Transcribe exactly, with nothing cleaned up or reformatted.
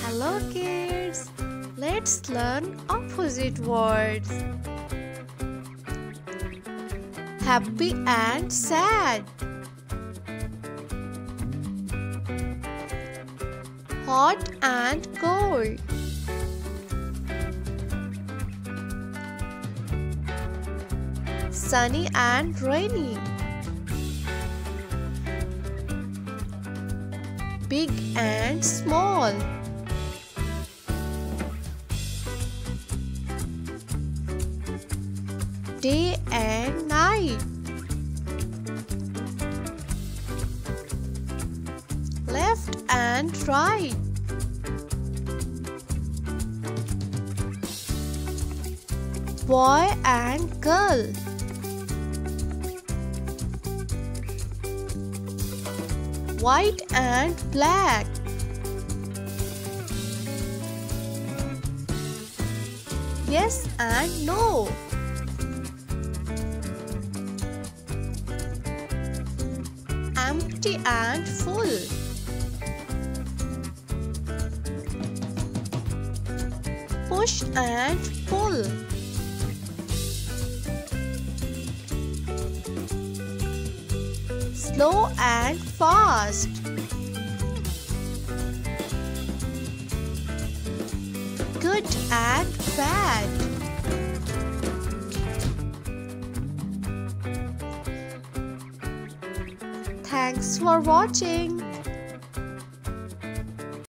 Hello kids, let's learn opposite words. Happy and sad. Hot and cold. Sunny and rainy. Big and small. Day and night. Left and right. Boy and girl. White and black. Yes and no. Empty and full. Push and pull. Slow and fast. Good and bad. Thanks for watching.